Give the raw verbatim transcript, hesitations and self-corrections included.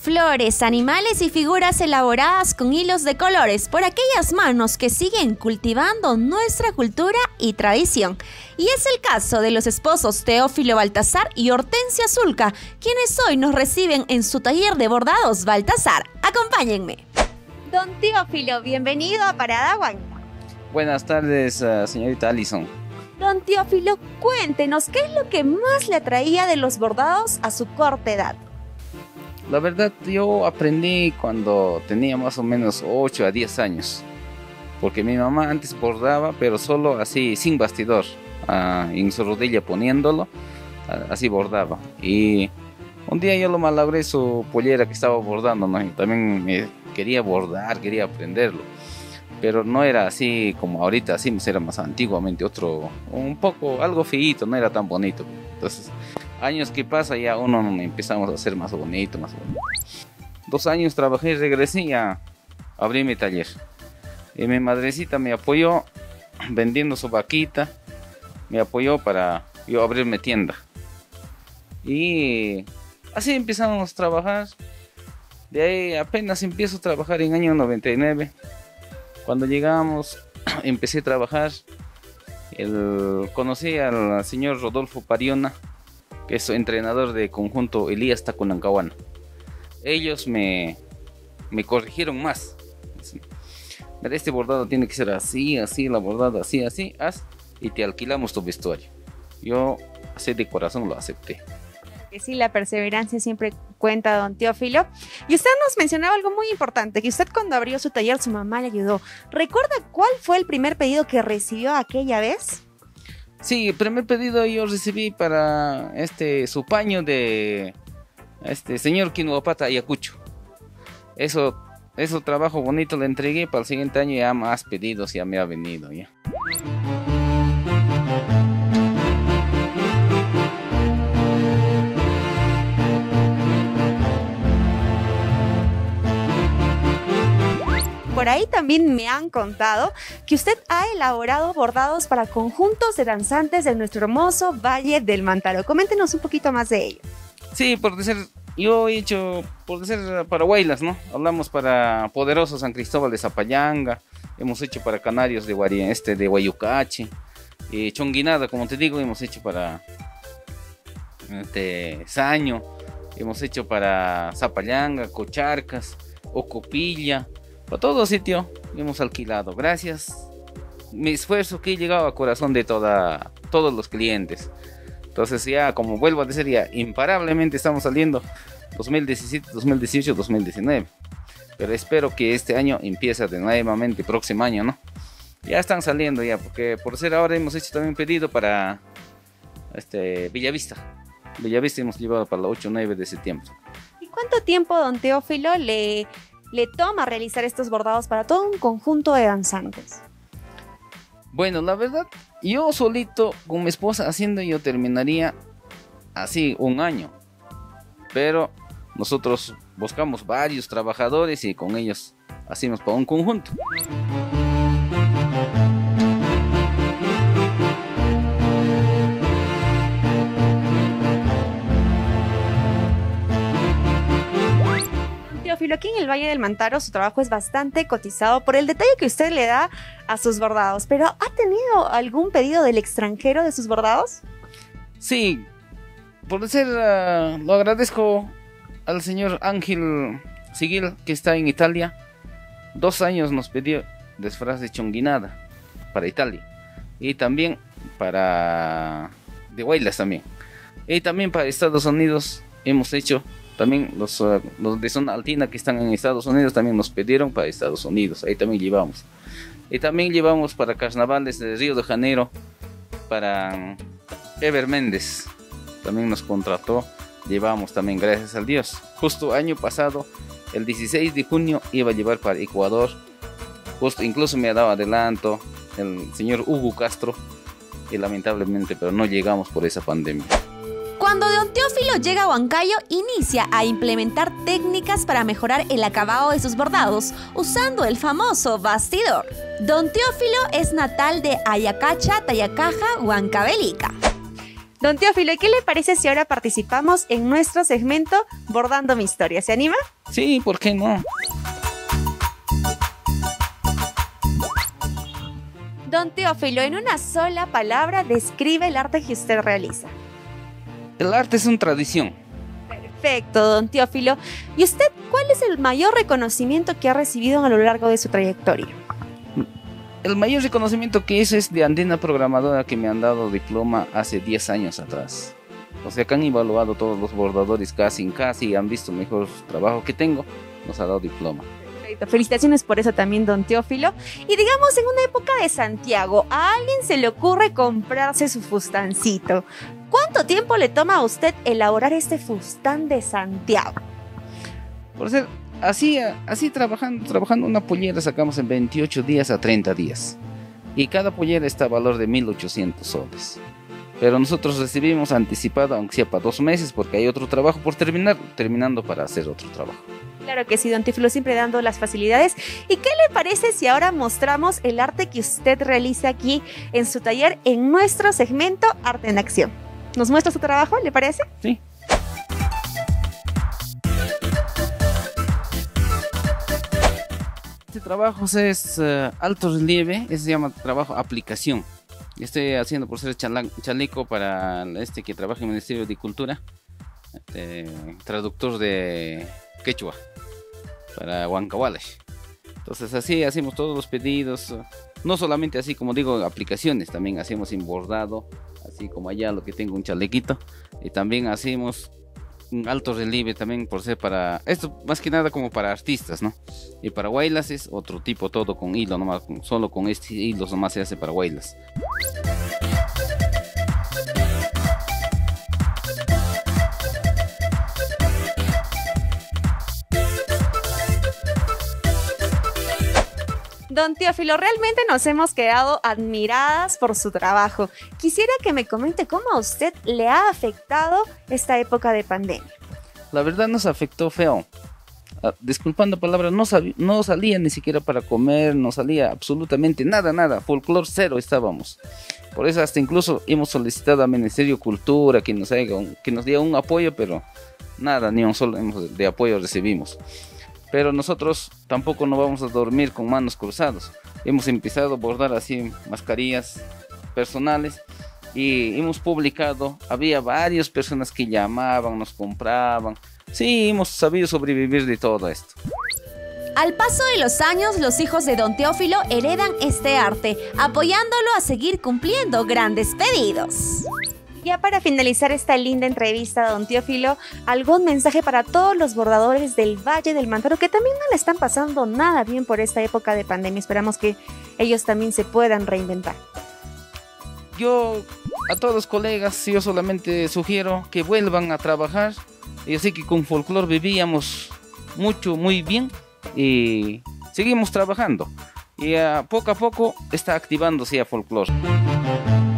Flores, animales y figuras elaboradas con hilos de colores por aquellas manos que siguen cultivando nuestra cultura y tradición. Y es el caso de los esposos Teófilo Baltasar y Hortensia Zulca, quienes hoy nos reciben en su taller de bordados Baltasar. Acompáñenme. Don Teófilo, bienvenido a Parada Huanca. Buenas tardes, uh, señorita Alison. Don Teófilo, cuéntenos, ¿qué es lo que más le atraía de los bordados a su corta edad? La verdad, yo aprendí cuando tenía más o menos ocho a diez años. Porque mi mamá antes bordaba, pero solo así, sin bastidor. Uh, en su rodilla poniéndolo, uh, así bordaba. Y un día yo lo malogré su pollera que estaba bordando, ¿no? Y también me quería bordar, quería aprenderlo. Pero no era así como ahorita, así era más antiguamente, otro, un poco, algo feíto, no era tan bonito. Entonces, años que pasa ya uno empezamos a hacer más bonito, más bonito. Dos años trabajé y regresé y a abrí mi taller. Y mi madrecita me apoyó vendiendo su vaquita, me apoyó para yo abrir mi tienda. Y así empezamos a trabajar. De ahí apenas empiezo a trabajar en año noventa y nueve. Cuando llegamos, empecé a trabajar. El, conocí al señor Rodolfo Pariona, que es entrenador de conjunto Elías Tacunancahuana. Ellos me, me corrigieron más. Este bordado tiene que ser así, así, la bordada así, así, haz, y te alquilamos tu vestuario. Yo, así de corazón, lo acepté. Que sí, la perseverancia siempre cuenta, don Teófilo. Y usted nos mencionaba algo muy importante, que usted cuando abrió su taller, su mamá le ayudó. ¿Recuerda cuál fue el primer pedido que recibió aquella vez? Sí, el primer pedido yo recibí para este su paño de este señor Quinuapata Ayacucho. Eso, eso trabajo bonito le entregué. Para el siguiente año ya más pedidos ya me ha venido ya. Por ahí también me han contado que usted ha elaborado bordados para conjuntos de danzantes de nuestro hermoso Valle del Mantaro. Coméntenos un poquito más de ello. Sí, por decir, yo he hecho, por decir, para Huaylas, ¿no? Hablamos para Poderoso San Cristóbal de Zapallanga, hemos hecho para Canarios de, Guari, este, de Guayucache, y Chonguinada, como te digo, hemos hecho para este, Saño, hemos hecho para Zapallanga, Cocharcas, Ocopilla. Para todo sitio hemos alquilado. Gracias. Mi esfuerzo que he llegado a corazón de toda, todos los clientes. Entonces ya, como vuelvo a decir, ya imparablemente estamos saliendo dos mil diecisiete, dos mil dieciocho, dos mil diecinueve. Pero espero que este año empiece de nuevamente, próximo año, ¿no? Ya están saliendo ya, porque por ser ahora hemos hecho también pedido para este, Villavista. Villavista hemos llevado para el ocho nueve de septiembre. ¿Y cuánto tiempo, don Teófilo, le... le toma realizar estos bordados para todo un conjunto de danzantes? Bueno, la verdad, yo solito con mi esposa haciendo, yo terminaría así un año. Pero nosotros buscamos varios trabajadores y con ellos hacemos para un conjunto. Teófilo, aquí en el Valle del Mantaro su trabajo es bastante cotizado por el detalle que usted le da a sus bordados. ¿Pero ha tenido algún pedido del extranjero de sus bordados? Sí, por decir, uh, lo agradezco al señor Ángel Sigil, que está en Italia. Dos años nos pidió disfraz de Chonguinada para Italia. Y también para de Huaylas también. Y también para Estados Unidos hemos hecho. También los, uh, los de zona altina que están en Estados Unidos también nos pidieron para Estados Unidos. Ahí también llevamos. Y también llevamos para carnavales de Río de Janeiro. Para Ever Méndez. También nos contrató. Llevamos también, gracias al Dios. Justo año pasado, el dieciséis de junio, iba a llevar para Ecuador. Justo, incluso me ha dado adelanto el señor Hugo Castro. Y lamentablemente, pero no llegamos por esa pandemia. Cuando don Teófilo llega a Huancayo, inicia a implementar técnicas para mejorar el acabado de sus bordados, usando el famoso bastidor. Don Teófilo es natal de Ayacacha, Tayacaja, Huancavelica. Don Teófilo, ¿y qué le parece si ahora participamos en nuestro segmento Bordando mi historia? ¿Se anima? Sí, ¿por qué no? Don Teófilo, en una sola palabra, describe el arte que usted realiza. El arte es una tradición. Perfecto, don Teófilo. ¿Y usted cuál es el mayor reconocimiento que ha recibido a lo largo de su trayectoria? El mayor reconocimiento que hice es de Andina Programadora, que me han dado diploma hace diez años atrás. O sea, que han evaluado todos los bordadores casi en casi y han visto el mejor trabajo que tengo, nos ha dado diploma. Felicitaciones por eso también, don Teófilo. Y digamos, en una época de Santiago, a alguien se le ocurre comprarse su fustancito. ¿Cuánto tiempo le toma a usted elaborar este fustán de Santiago? Por ser así, así trabajando, trabajando una pollera sacamos en veintiocho días a treinta días. Y cada pollera está a valor de mil ochocientos soles. Pero nosotros recibimos anticipado, aunque sea para dos meses, porque hay otro trabajo por terminar, terminando para hacer otro trabajo. Claro que sí, don Teófilo, siempre dando las facilidades. ¿Y qué le parece si ahora mostramos el arte que usted realiza aquí en su taller en nuestro segmento Arte en Acción? ¿Nos muestra su trabajo, le parece? Sí. Este trabajo es uh, alto relieve, este se llama trabajo aplicación. Estoy haciendo por ser chaleco para este que trabaja en el Ministerio de Cultura, este, traductor de quechua para Huancavales. Entonces así hacemos todos los pedidos, no solamente así como digo aplicaciones, también hacemos en bordado, así como allá lo que tengo un chalequito, y también hacemos un alto relieve también por ser para, esto más que nada como para artistas, ¿no? Y para huaylas es otro tipo, todo con hilo nomás, solo con este hilo nomás se hace para huaylas. Don Teófilo, realmente nos hemos quedado admiradas por su trabajo. Quisiera que me comente cómo a usted le ha afectado esta época de pandemia. La verdad nos afectó feo. Uh, disculpando palabras, no, no salía ni siquiera para comer, no salía absolutamente nada, nada. Folclor cero estábamos. Por eso hasta incluso hemos solicitado al Ministerio de Cultura que nos, haga un, que nos diera un apoyo, pero nada, ni un solo de apoyo recibimos. Pero nosotros tampoco no vamos a dormir con manos cruzadas. Hemos empezado a bordar así mascarillas personales y hemos publicado, había varias personas que llamaban, nos compraban. Sí, hemos sabido sobrevivir de todo esto. Al paso de los años, los hijos de don Teófilo heredan este arte, apoyándolo a seguir cumpliendo grandes pedidos. Ya para finalizar esta linda entrevista, don Teófilo, ¿algún mensaje para todos los bordadores del Valle del Mantaro que también no le están pasando nada bien por esta época de pandemia? Esperamos que ellos también se puedan reinventar. Yo a todos los colegas, yo solamente sugiero que vuelvan a trabajar. Yo sé que con folclore vivíamos mucho, muy bien y seguimos trabajando. Y a poco a poco está activándose a folclore.